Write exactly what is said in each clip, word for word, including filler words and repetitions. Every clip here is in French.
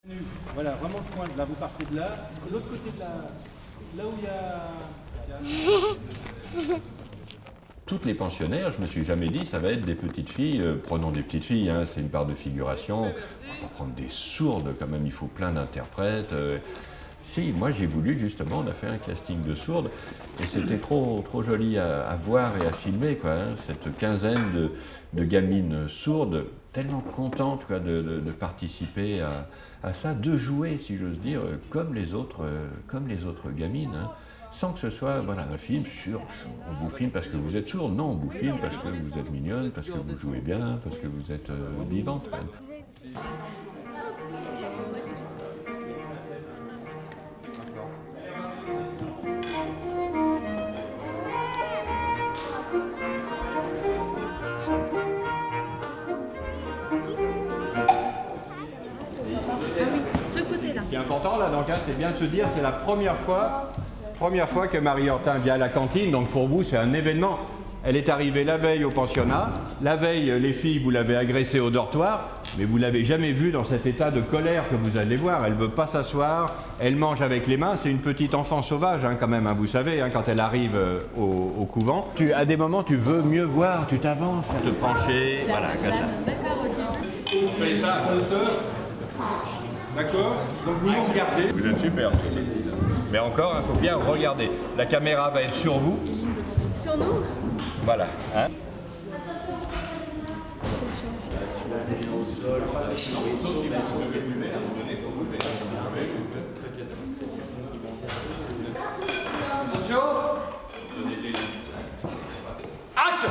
Voilà, vraiment ce point là, vous partez de là. L'autre côté de la... Là où il y a... Toutes les pensionnaires, je me suis jamais dit, ça va être des petites filles, euh, prenons des petites filles, hein, c'est une part de figuration, on va pas prendre des sourdes, quand même, il faut plein d'interprètes. Euh, si, moi j'ai voulu justement, on a fait un casting de sourdes, et c'était trop, trop joli à, à voir et à filmer, quoi, hein, cette quinzaine de, de gamines sourdes, tellement contentes quoi, de, de, de participer à, à ça, de jouer, si j'ose dire, comme les autres, euh, comme les autres gamines. Hein. Sans que ce soit voilà, un film sur on vous filme parce que vous êtes sourde, non, on vous filme parce que vous êtes mignonne, parce que vous jouez bien, parce que vous êtes euh, vivante. Ce côté-là. Ce qui est important là dans le cas, c'est bien de se dire c'est la première fois Première fois que Marie-Hortin vient à la cantine, donc pour vous c'est un événement. Elle est arrivée la veille au pensionnat, la veille les filles vous l'avez agressée au dortoir, mais vous ne l'avez jamais vue dans cet état de colère que vous allez voir. Elle ne veut pas s'asseoir, elle mange avec les mains, c'est une petite enfant sauvage hein, quand même, hein, vous savez, hein, quand elle arrive euh, au, au couvent. Tu, à des moments tu veux mieux voir, tu t'avances, te pencher, voilà, comme ça. D'accord, ok. Vous faites ça à hauteur, d'accord? Donc vous nous regardez. Vous êtes super. Mais encore, il faut bien regarder. La caméra va être sur vous. Sur nous? Voilà. Hein. Attention. Action.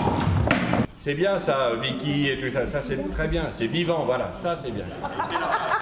C'est bien ça, Vicky et tout ça, ça c'est très bien, c'est vivant, voilà, ça c'est bien.